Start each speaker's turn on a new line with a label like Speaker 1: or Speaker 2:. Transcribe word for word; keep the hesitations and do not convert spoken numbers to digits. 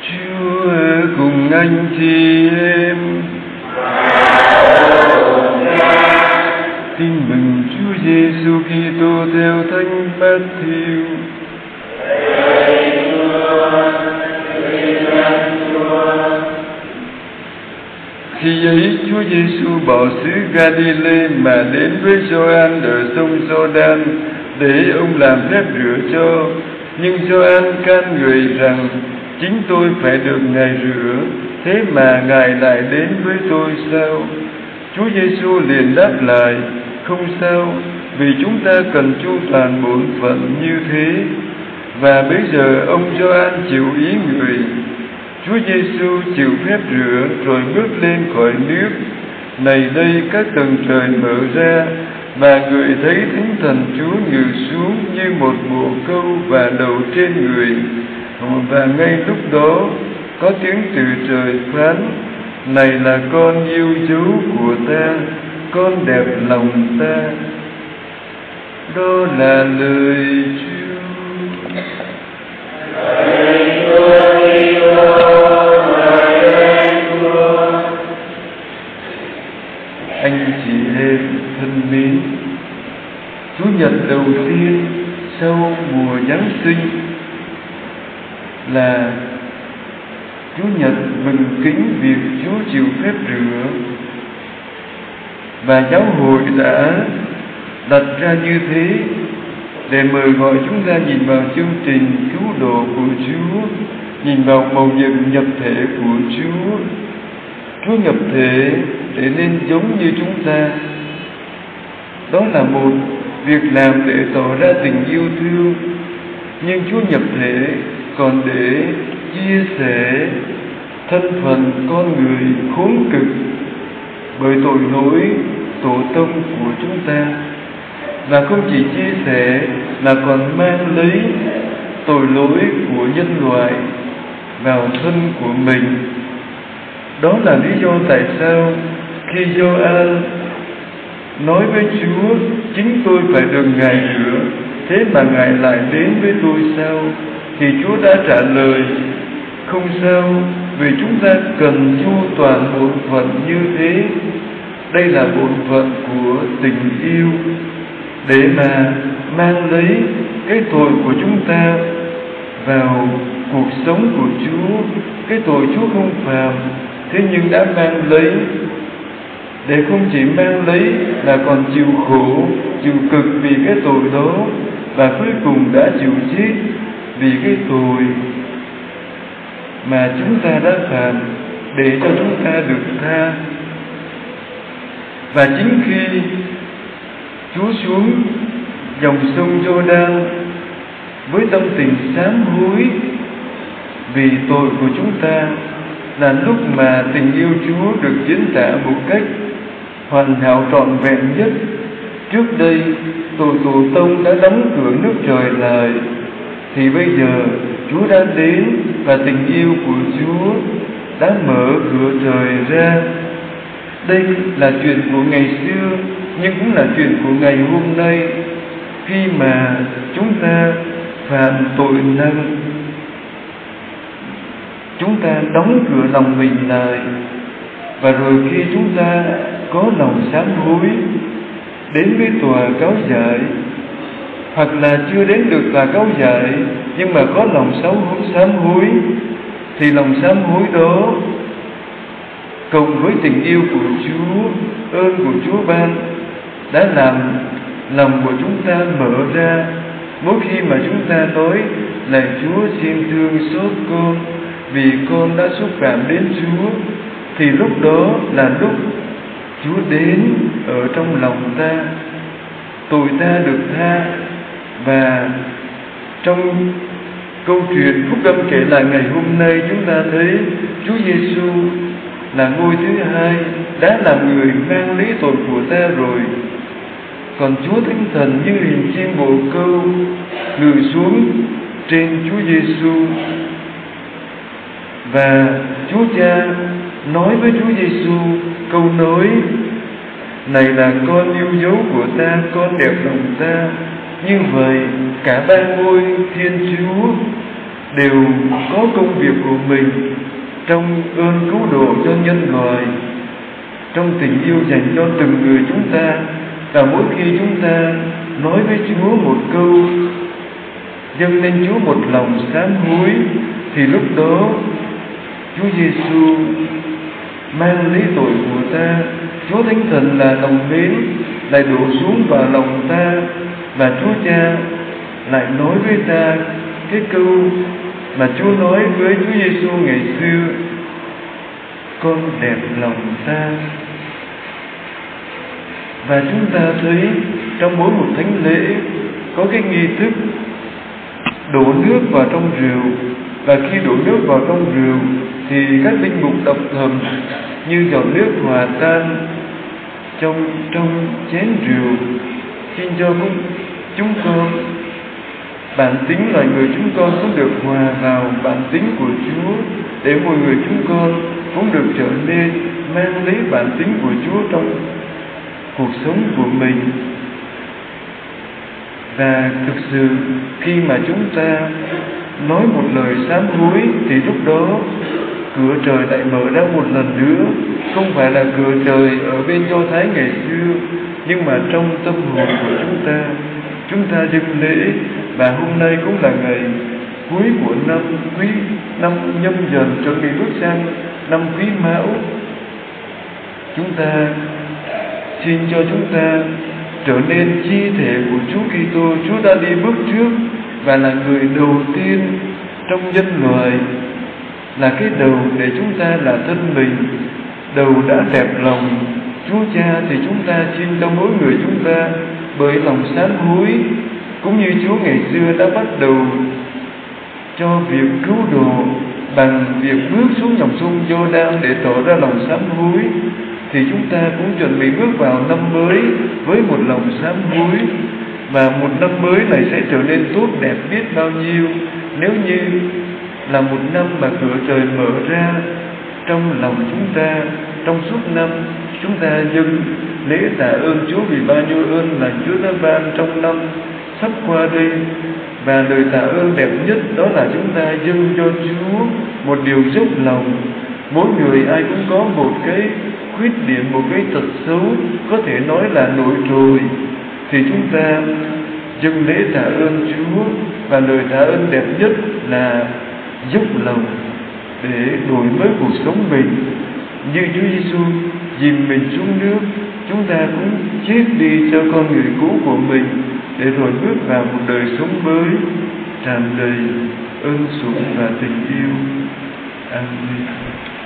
Speaker 1: Chúa cùng anh chị em. Tin mừng Chúa Giêsu Kitô theo Thánh Matthew. Khi ấy Chúa Giêsu bỏ xứ Galilee mà đến với Gioan ở sông Giô-đan để ông làm phép rửa cho. Nhưng Gioan can người rằng: chính tôi phải được Ngài rửa, thế mà Ngài lại đến với tôi sao? Chúa Giêsu liền đáp lại: không sao, vì chúng ta cần chu toàn bổn phận như thế. Và bây giờ ông Gioan chịu ý người. Chúa Giêsu chịu phép rửa rồi bước lên khỏi nước. Này đây, các tầng trời mở ra, và người thấy Thánh Thần Chúa ngự xuống như một bồ câu và đầu trên người. Và ngay lúc đó có tiếng từ trời phán: này là con yêu dấu của ta, con đẹp lòng ta. Đó là lời Chúa. Anh chị em thân mến, Chủ nhật đầu tiên sau mùa Giáng sinh là Chủ nhật mừng kính việc Chúa chịu phép rửa, và giáo hội đã đặt ra như thế để mời gọi chúng ta nhìn vào chương trình cứu độ của Chúa, nhìn vào mầu nhiệm nhập thể của Chúa. Chúa nhập thể để nên giống như chúng ta. Đó là một việc làm để tỏ ra tình yêu thương, nhưng Chúa nhập thể còn để chia sẻ thân phận con người khốn cực bởi tội lỗi tổ tông của chúng ta. Và không chỉ chia sẻ mà còn mang lấy tội lỗi của nhân loại vào thân của mình. Đó là lý do tại sao khi Gioan nói với Chúa: chính tôi phải được Ngài rửa, thế mà Ngài lại đến với tôi sao? Thì Chúa đã trả lời: không sao, vì chúng ta cần chu toàn bổn phận như thế. Đây là bổn phận của tình yêu, để mà mang lấy cái tội của chúng ta vào cuộc sống của Chúa. Cái tội Chúa không phàm, thế nhưng đã mang lấy, để không chỉ mang lấy mà còn chịu khổ, chịu cực vì cái tội đó, và cuối cùng đã chịu chết vì cái tội mà chúng ta đã phạm, để cho chúng ta được tha. Và chính khi Chúa xuống dòng sông Giô-đan với tâm tình sám hối vì tội của chúng ta, là lúc mà tình yêu Chúa được diễn tả một cách hoàn hảo trọn vẹn nhất. Trước đây tội tổ tông đã đóng cửa nước trời lại, thì bây giờ Chúa đã đến, và tình yêu của Chúa đã mở cửa trời ra. Đây là chuyện của ngày xưa, nhưng cũng là chuyện của ngày hôm nay, khi mà chúng ta phạm tội nặng, chúng ta đóng cửa lòng mình lại, và rồi khi chúng ta có lòng sám hối đến với tòa cáo giải, hoặc là chưa đến được tòa cáo giải nhưng mà có lòng sám hối, thì lòng sám hối đó cộng với tình yêu của Chúa, ơn của Chúa ban, đã làm lòng của chúng ta mở ra. Mỗi khi mà chúng ta nói là Chúa xin thương xót con vì con đã xúc phạm đến Chúa, thì lúc đó là lúc Chúa đến ở trong lòng ta, tội ta được tha. Và trong câu chuyện phúc âm kể lại ngày hôm nay, chúng ta thấy Chúa Giêsu là ngôi thứ hai đã là người mang lấy tội của ta rồi. Còn Chúa Thánh Thần như hình chim bồ câu ngự xuống trên Chúa Giêsu, và Chúa Cha nói với Chúa Giêsu câu nói: này là con yêu dấu của ta, con đẹp lòng ta. Như vậy cả ba ngôi Thiên Chúa đều có công việc của mình trong ơn cứu độ cho nhân loại, trong tình yêu dành cho từng người chúng ta. Và mỗi khi chúng ta nói với Chúa một câu, dâng lên Chúa một lòng sám hối, thì lúc đó Chúa Giêsu mang lấy tội của ta. Chúa Thánh Thần là lòng mến lại đổ xuống vào lòng ta, và Chúa Cha lại nói với ta cái câu mà Chúa nói với Chúa Giêsu ngày xưa: con đẹp lòng ta. Và chúng ta thấy trong mỗi một thánh lễ có cái nghi thức đổ nước vào trong rượu, và khi đổ nước vào trong rượu thì các linh mục đọc thầm như giọt nước hòa tan trong trong chén rượu: xin cho chúng con, bản tính loài người chúng con cũng được hòa vào bản tính của Chúa, để mọi người chúng con cũng được trở nên mang lấy bản tính của Chúa trong cuộc sống của mình. Và thực sự khi mà chúng ta nói một lời sám hối thì lúc đó cửa trời lại mở ra một lần nữa, không phải là cửa trời ở bên Do Thái ngày xưa, nhưng mà trong tâm hồn của chúng ta. Chúng ta dâng lễ, và hôm nay cũng là ngày cuối của năm quý năm Nhâm Dần, chuẩn bị bước sang năm Quý Mão. Chúng ta xin cho chúng ta trở nên chi thể của Chúa Kitô. Chúa đã đi bước trước và là người đầu tiên trong nhân loại, là cái đầu để chúng ta là thân mình, đầu đã đẹp lòng Chúa Cha. Thì chúng ta xin cho mỗi người chúng ta bởi lòng sám hối, cũng như Chúa ngày xưa đã bắt đầu cho việc cứu độ bằng việc bước xuống dòng sông Giô-đan để tỏ ra lòng sám hối, thì chúng ta cũng chuẩn bị bước vào năm mới với một lòng sám hối. Và một năm mới này sẽ trở nên tốt đẹp biết bao nhiêu nếu như là một năm mà cửa trời mở ra trong lòng chúng ta. Trong suốt năm chúng ta dâng lễ tạ ơn Chúa vì bao nhiêu ơn lành Chúa đã ban trong năm sắp qua đây. Và lời tạ ơn đẹp nhất đó là chúng ta dâng cho Chúa một điều dốc lòng. Mỗi người ai cũng có một cái khuyết điểm, một cái tật xấu có thể nói là nổi trội, thì chúng ta dâng lễ tạ ơn Chúa. Và lời tạ ơn đẹp nhất là dốc lòng để đổi mới cuộc sống mình. Như Chúa Giêsu dìm mình xuống nước, chúng ta cũng chết đi cho con người cũ của mình, để rồi bước vào một đời sống mới tràn đầy ơn sủng và tình yêu. Amen.